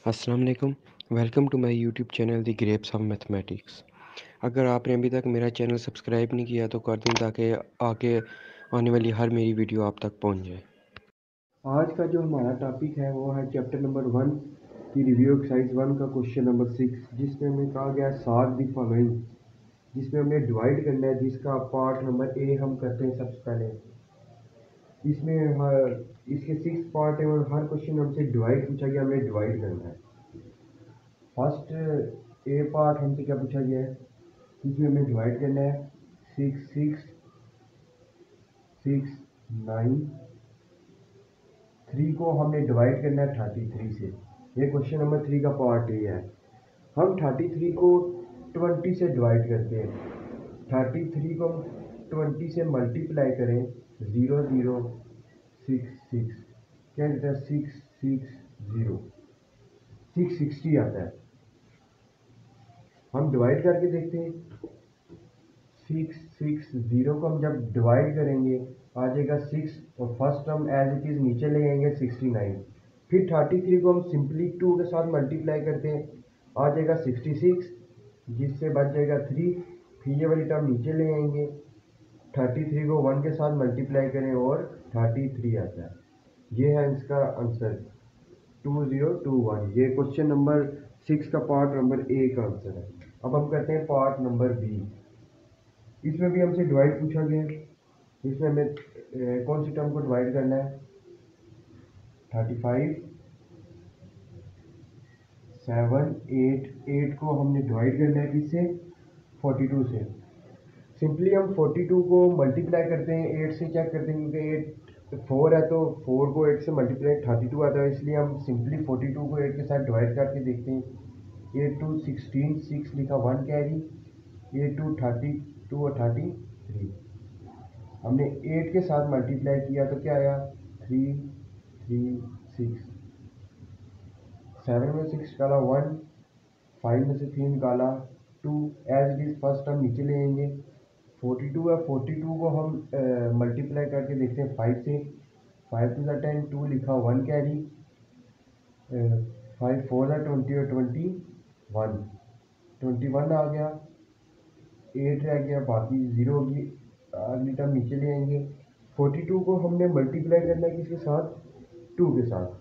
अस्सलाम वालेकुम। Welcome to my YouTube channel the grapes of mathematics. अगर आपने अभी तक मेरा चैनल सब्सक्राइब नहीं किया तो कर दें ताकि आगे आने वाली हर मेरी वीडियो आप तक पहुंच जाए। आज का जो हमारा टॉपिक है वो है चैप्टर नंबर 1 की रिव्यू एक्सरसाइज 1 का क्वेश्चन नंबर 6, जिसमें हमें कहा गया है सॉल्व द फॉलोइंग, जिसमें हमने डिवाइड करना है, जिसका पार्ट नंबर ए हम करते हैं सबसे पहले। इसमें इसके 6 पार्ट है और हर क्वेश्चन हमसे डिवाइड पूछा गया, हमें डिवाइड करना है। फर्स्ट ए पार्ट हमसे क्या पूछा गया है, इसमें हमें डिवाइड करना है 6 6 6 9 3 को हमने डिवाइड करना है 33 से। ये क्वेश्चन नंबर 3 का पार्ट ए है। हम 33 को 20 से डिवाइड करते हैं। 33 को 20 से मल्टीप्लाई करें 0 0 6 6 क्या देता है 6 6 0 660 आता है। हम डिवाइड करके देखते हैं 660 को हम जब डिवाइड करेंगे आ जाएगा 6 और first term as it is नीचे ले आएंगे 69। फिर 33 को हम सिंपली 2 के साथ मल्टीप्लाई करते हैं, आ जाएगा 66, जिससे बच जाएगा 3। फिर ये वाली टर्म नीचे ले आएंगे, 33 को 1 के साथ मल्टीप्लाई करें और 33 आता है। ये है इसका आंसर 2021। ये क्वेश्चन नंबर 6 का पार्ट नंबर ए का आंसर है। अब हम करते हैं पार्ट नंबर बी। इसमें भी हमसे डिवाइड पूछा गया है। इसमें हमें कौन सी टर्म को डिवाइड करना है 35 7 8 8 को हमने डिवाइड करना है किससे 42 से। सिंपली हम 42 को मल्टीप्लाई करते हैं 8 से, चेक करते हैं क्योंकि 8 4 है तो 4 को 8 से मल्टीप्लाई 32 आता है, इसलिए हम सिंपली 42 को 8 के साथ डिवाइड करके देखते हैं। 8 2 16 6 लिखा 1 कैरी, 8 2 32 और 33। हमने 8 के साथ मल्टीप्लाई किया तो क्या आया 3 3 6। 7 में 6 निकाला 1, 5 में से 3 निकाला 2, एज इट इज़ फर्स्ट हम नीचे ले आएंगे। 42 है, 42 को हम मल्टीप्लाई करके देखते हैं 5 से। 5 टू ज़ा 10, 2 लिखा 1 कैरी, 5 4 ज़ा 20 और 21 21 आ गया। 8 रह गया, बाकी 0 होगी, अगली टर्म नीचे ले आएंगे। 42 को हमने मल्टीप्लाई करना है किसके साथ 2 के साथ।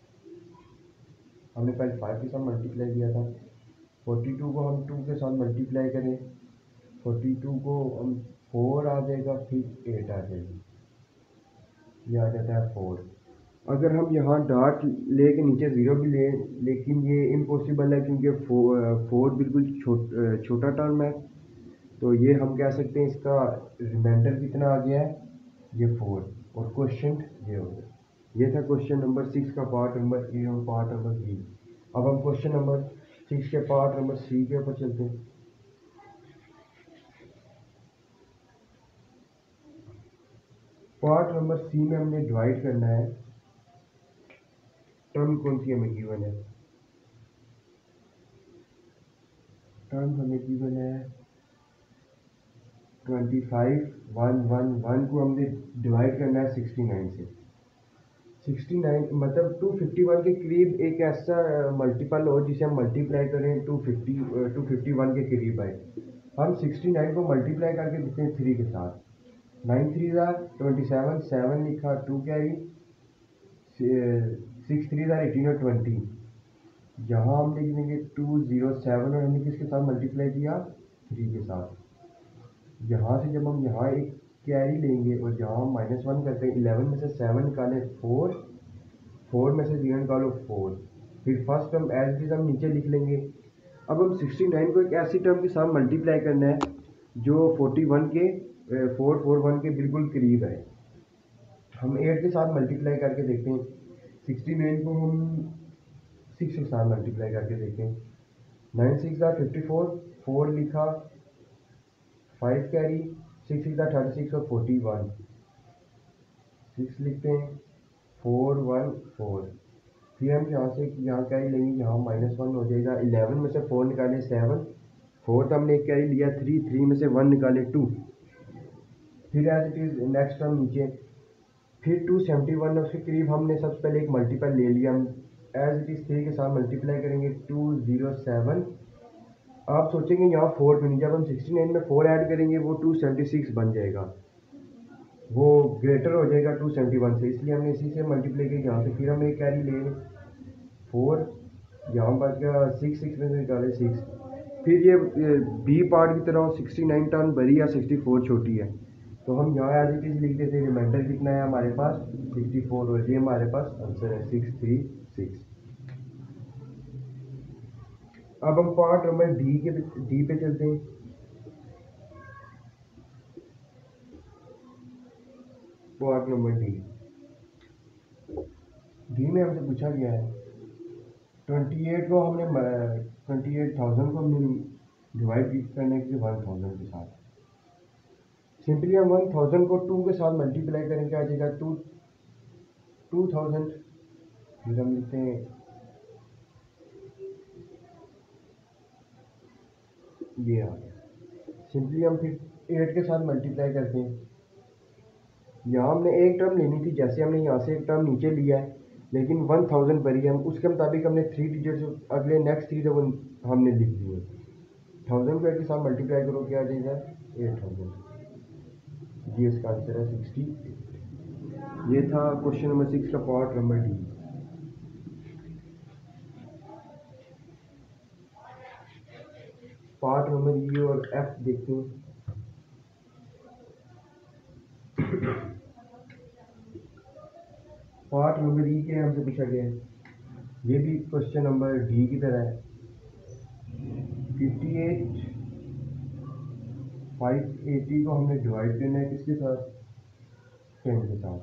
हमने पहले 5 के साथ मल्टीप्लाई किया था, 42 को हम 2 के साथ मल्टीप्लाई करें, 42 को हम 4 आ जाएगा, फिर 8 आ जाएगी, ये आ जाता है 4। अगर हम यहाँ डॉट ले के नीचे 0 भी लें, लेकिन ये इम्पॉसिबल है क्योंकि 4 बिल्कुल छोटा टर्म है, तो ये हम कह सकते हैं इसका रिमाइंडर कितना आ गया है ये 4, और क्वेश्चन ये हो गया। ये था क्वेश्चन नंबर 6 का पार्ट नंबर ए और पार्ट नंबर बी। अब हम क्वेश्चन नंबर 6 के पार्ट नंबर सी के ऊपर चलते हैं। पार्ट नंबर सी में हमने डिवाइड करना है, टर्म कौन सी हमें गिवन है, टर्म हमें गिवन है 25 1 1 1 को हमने डिवाइड करना है 69 से। 69 मतलब 251 के करीब एक ऐसा मल्टीपल हो जिसे हम मल्टीप्लाई करें 251 के करीब आए। हम 69 को मल्टीप्लाई करके देखते हैं 3 के साथ। 9 3 27, 7 लिखा 2 कैरी, 6 3 18 और 20। यहाँ हम लिख देंगे 207 और हमने किसके साथ मल्टीप्लाई किया 3 के साथ। यहाँ से जब हम यहाँ एक कैरी लेंगे और जहाँ हम -1 करते हैं, 11 में से 7 निकाले 4, 4 में से 0 निकालो 4, फिर first term as it is हम नीचे लिख लेंगे। अब हम 69 को एक ऐसी टर्म के साथ मल्टीप्लाई करना है जो 41 के 441 के बिल्कुल करीब है। हम 8 के साथ मल्टीप्लाई करके देखते हैं। 69 को हम 6 के साथ मल्टीप्लाई करके देखते हैं। 9 6 54, 4 लिखा 5 कैरी, 6 6 36 और 41, 6 लिखते हैं 4 1 4। फिर हम यहाँ से यहाँ कैरी लेंगे, यहाँ -1 हो जाएगा। 11 में से 4 निकाले 7, 4 तो हमने एक कैरी लिया 3, 3 में से 1 निकाले 2, फिर as it is next term नीचे, फिर 271 उसके करीब हमने सबसे पहले एक मल्टीपल ले लिया, एज इट इज़ 3 के साथ मल्टीप्लाई करेंगे 207। आप सोचेंगे यहाँ 420, जब हम 69 में 4 ऐड करेंगे वो 276 बन जाएगा, वो ग्रेटर हो जाएगा 271 से, इसलिए हमने इसी से मल्टीप्लाई किया यहाँ से। फिर हम एक कैरी ले 4, यहाँ बच गया 6 में से निकाले 6। फिर ये बी पार्ट की तरह 69 टर्म बड़ी या 64 छोटी है, तो हम यहाँ एज इट इज़ लिख देते हैं। रिमाइंडर कितना है हमारे पास 64, और ये हमारे पास आंसर है 636। अब हम पार्ट नंबर डी पे चलते हैं। पार्ट नंबर डी में हमसे पूछा गया है 28 को हमने 28,000 को हमने डिवाइड करने के 1000 के साथ। सिंपली हम 1000 को 2 के साथ मल्टीप्लाई करेंगे, आ जाएगा 2000। फिर हम लिखते हैं ये आ गया। सिंपली हम फिर 8 के साथ मल्टीप्लाई करते हैं। यहाँ हमने एक टर्म लेनी थी, जैसे हमने यहाँ से एक टर्म नीचे लिया है, लेकिन 1000 भरी है, हम उसके मुताबिक हमने 3 डिजिट अगले नेक्स्ट 3 वो हमने लिख दिए। 1000 को 8 के साथ मल्टीप्लाई करो, क्या आ जाएगा 8000। ये इसका आंसर है 68। ये था क्वेश्चन नंबर 6 का part number D. Part number E और एफ देखते हैं। पार्ट नंबर ई के हमसे पूछा गया है, ये भी क्वेश्चन नंबर डी की तरह है। 58 580 को हमने डिवाइड करना है किसके साथ, 10 के साथ।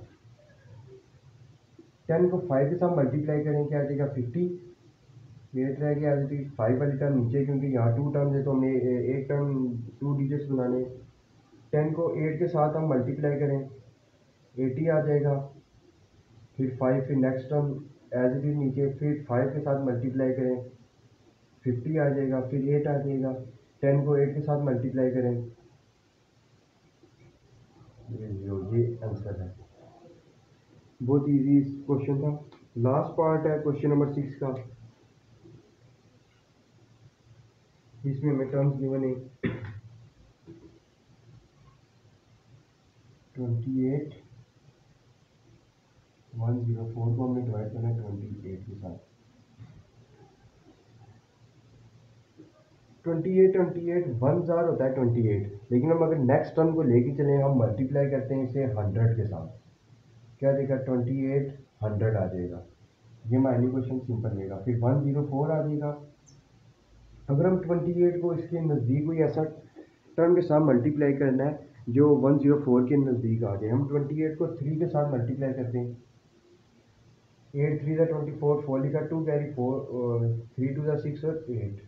10 को 5 के साथ मल्टीप्लाई करें, क्या आ जाएगा 50। 8 रह गया, 5 वाली टर्म नीचे, क्योंकि यहाँ 2 टर्म है तो हमने एक टर्म 2 डिजिट्स बनाने। 10 को 8 के साथ हम मल्टीप्लाई करें 80 आ जाएगा। फिर 5, फिर next term as it is नीचे, फिर 5 के साथ मल्टीप्लाई करें 50 आ जाएगा, फिर 8 आ जाएगा। 10 को 8 के साथ मल्टीप्लाई करें, ये आंसर है। बहुत इजी क्वेश्चन था। लास्ट पार्ट है क्वेश्चन नंबर 6 का, इसमें हमें टर्म्स गिवन है 28 104 को हमने डिवाइड करना है 28 के साथ। 28 1000 होता है 28, लेकिन हम अगर नेक्स्ट टर्म को लेके चले, हम मल्टीप्लाई करते हैं इसे 100 के साथ, क्या देगा 28 100 आ जाएगा। ये माइनस क्वेश्चन सिंपल रहेगा। फिर 104 आ जाएगा। अगर हम 28 को इसके नज़दीक कोई ऐसा टर्म के साथ मल्टीप्लाई करना है जो 104 के नज़दीक आ जाए, हम 28 को 3 के साथ मल्टीप्लाई करते हैं। 8 3 24, 4 लिखा, 2 कैरी 4, 3 2 6 और 8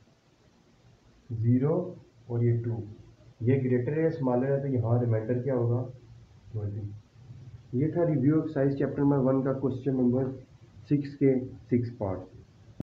0 और ये 2, ये ग्रेटर है स्मॉलर है, तो यहाँ रिमाइंडर क्या होगा 20। ये था रिव्यू एक्सरसाइज चैप्टर नंबर 1 का क्वेश्चन नंबर 6 के 6 पार्ट।